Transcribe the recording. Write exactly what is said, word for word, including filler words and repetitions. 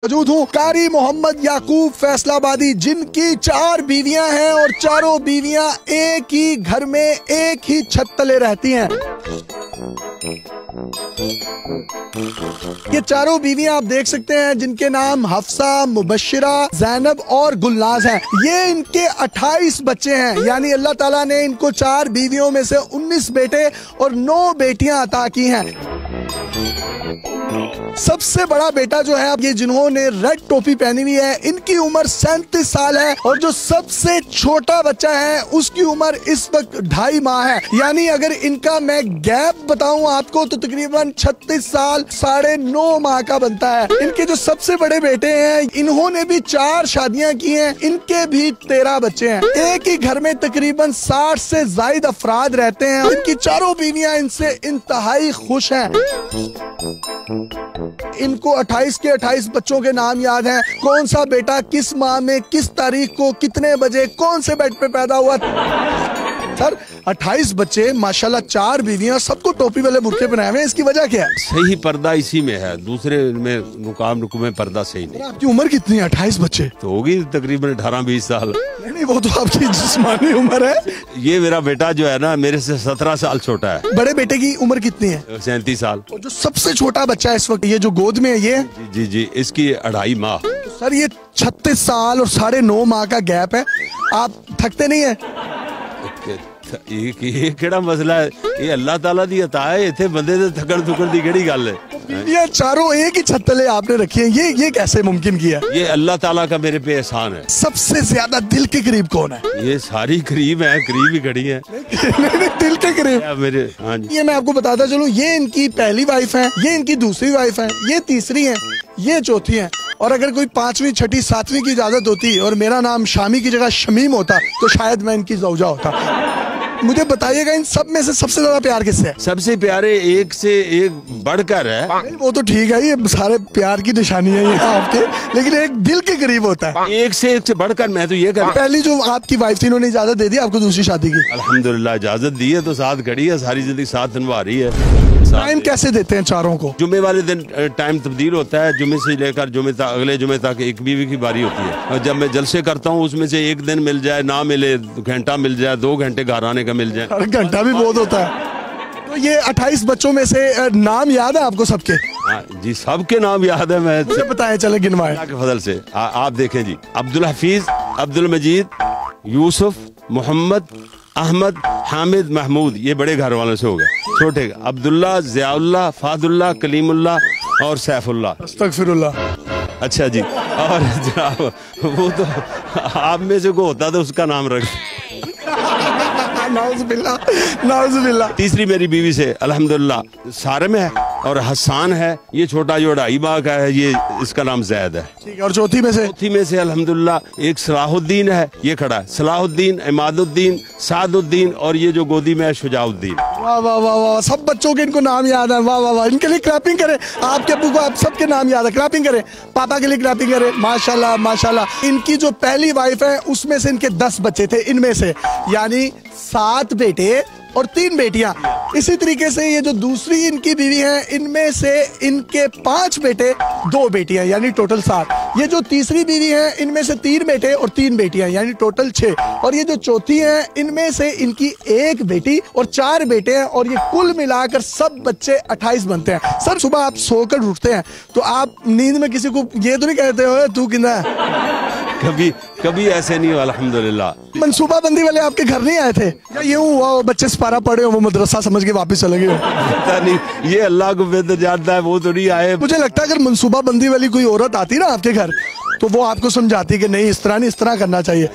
मौजूद हूँ कारी मोहम्मद याकूब फैसलाबादी, जिनकी चार बीवियां हैं और चारों बीवियां एक ही घर में एक ही छत तले रहती हैं। ये चारों बीवियां आप देख सकते हैं, जिनके नाम हफ्सा, मुबश्शिरा, ज़ैनब और गुलनाज हैं। ये इनके अट्ठाईस बच्चे हैं, यानी अल्लाह ताला ने इनको चार बीवियों में से उन्नीस बेटे और नौ बेटियां अता की हैं। सबसे बड़ा बेटा जो है, अब ये जिन्होंने रेड टोपी पहनी हुई है, इनकी उम्र सैंतीस साल है और जो सबसे छोटा बच्चा है उसकी उम्र इस वक्त ढाई माह है। यानी अगर इनका मैं गैप बताऊं आपको तो तकरीबन छत्तीस साल साढ़े नौ माह का बनता है। इनके जो सबसे बड़े बेटे हैं, इन्होंने भी चार शादियां की हैं, इनके भी तेरह बच्चे हैं। एक ही घर में तकरीबन साठ से जायद अफराद रहते हैं। इनकी चारों बीवियां इनसे इंतहाई खुश हैं। इनको अट्ठाईस के अट्ठाईस बच्चों के नाम याद हैं, कौन सा बेटा किस माह में किस तारीख को कितने बजे कौन से बेड पे पैदा हुआ। सर अट्ठाईस बच्चे, माशाल्लाह, चार बीवियां, सबको टोपी वाले बुर्के बनाए हुए हैं, इसकी वजह क्या है? सही पर्दा इसी में है, दूसरे में मुकाम रुकू में पर्दा सही नहीं। आपकी उम्र कितनी है? अट्ठाईस बच्चे तो होगी तकरीबन अठारह बीस साल। नहीं नहीं, वो तो आपकी जिस्मानी उम्र है। ये मेरा बेटा जो है ना, मेरे से सत्रह साल छोटा है। बड़े बेटे की उम्र कितनी है? सैंतीस साल। और जो सबसे छोटा बच्चा है इस वक्त, ये जो गोद में है, ये जी जी जी इसकी अढ़ाई माह। तो सर ये छत्तीस साल और साढ़े नौ माह का गैप है, आप थकते नहीं है? ये केड़ा मसला है? ये अल्लाह ताला दी अता है, इथे बंदे दे थकन थुकन दी केड़ी गल है? ये चारों एक ही छत तले आपने रखी हैं, ये ये कैसे मुमकिन किया? ये अल्लाह ताला का मेरे पे एहसान है। सबसे ज्यादा दिल के करीब कौन है? ये सारी करीब है, करीब ही खड़ी है। नहीं नहीं, दिल के करीब मेरे। हाँ जी, ये मैं आपको बताता चलूं, ये इनकी पहली वाइफ है, ये इनकी दूसरी वाइफ है, ये तीसरी है, ये चौथी है। और अगर कोई पांचवी छठी सातवीं की इजाजत होती और मेरा नाम शामी की जगह शमीम होता तो शायद मैं इनकी जौजा होता। मुझे बताइएगा, इन सब में से सबसे ज्यादा प्यार किससे है? सबसे प्यारे एक से एक बढ़कर है। वो तो ठीक है, ये सारे प्यार की निशानी है ये आपके, लेकिन एक दिल के करीब होता है। एक से एक से बढ़कर मैं तो ये कर। पहली जो आपकी वाइफ थी, इन्होंने इजाजत दे दी आपको दूसरी शादी की? अल्हम्दुलिल्लाह इजाजत दी है, तो साथ खड़ी है, सारी जिंदगी साथ निभा रही है। टाइम कैसे देते हैं चारों को? जुमे वाले दिन टाइम तब्दील होता है, जुमे से लेकर जुमे तक, अगले जुमे तक एक बीवी की बारी होती है। और जब मैं जलसे करता हूँ, उसमें से एक दिन मिल जाए, ना मिले, घंटा मिल जाए, दो घंटे घर आने का मिल जाए। घंटा भी बहुत होता है। तो ये अट्ठाईस बच्चों में से नाम याद है आपको सबके? हाँ जी, सबके नाम याद है। मैं मुझे बताएं, चले गिनवाएं। अल्लाह के फजल से आ, आप देखें जी, अब्दुल हफीज, अब्दुल मजीद, यूसुफ, मोहम्मद, अहमद, हामिद, महमूद, ये बड़े घर वालों से हो गए। छोटे अब्दुल्ला, ज़ियाउल्लाह, फादुल्लाह, कलीमुल्लाह और सैफुल्लाह। अस्तगफिरुल्लाह। अच्छा जी, और जनाब वो तो आप में से को होता तो उसका नाम रख। नाउज़ुबिल्लाह, नाउज़ुबिल्लाह। तीसरी मेरी बीवी से अल्हम्दुलिल्लाह सारिम है और हसान है, ये छोटा जो ढाई माह का है, ये इसका नाम जैद है। ठीक है। और चौथी में से? चौथी में से अल्हम्दुलिल्लाह एक सलाहुद्दीन है, ये खड़ा है। सलाहुद्दीन, इमादुद्दीन, सादुद्दीन और ये जो गोदी में है शुजाउद्दीन। वाह वाह वाह वाह, सब बच्चों के इनको नाम याद है। वाह वाह वाह, इनके लिए क्लैपिंग करें। आपके अब्बू को आप सबके नाम याद है, क्लैपिंग करें। पापा के लिए क्लैपिंग करें। माशाल्लाह माशाल्लाह। इनकी जो पहली वाइफ है उसमें से इनके दस बच्चे थे, इनमें से यानी सात बेटे और तीन बेटियां। इसी तरीके से ये जो दूसरी इनकी बीवी है, इनमें से इनके पांच बेटे, दो बेटियां, यानी टोटल सात। ये जो तीसरी बीवी है, इनमें से तीन बेटे और तीन बेटियां, यानी टोटल छह। और ये जो चौथी है, इनमें से इनकी एक बेटी और चार बेटे हैं, और ये कुल मिलाकर सब बच्चे अट्ठाईस बनते हैं। सर सुबह आप सोकर उठते हैं तो आप नींद में किसी को ये तो नहीं कहते हो तू किंदा है? कभी कभी ऐसे नहीं हुआ अल्हम्दुलिल्लाह। मनसूबा बंदी वाले आपके घर नहीं आए थे या ये हुआ बच्चे सिपारा पढ़े हो, वो मदरसा समझ के वापस चले गए? पता नहीं, ये अल्लाह को बेहतर जानता है, वो तो नहीं आए। मुझे लगता है अगर मनसूबा बंदी वाली कोई औरत आती ना आपके घर तो वो आपको समझाती कि नहीं इस तरह नहीं, इस तरह करना चाहिए।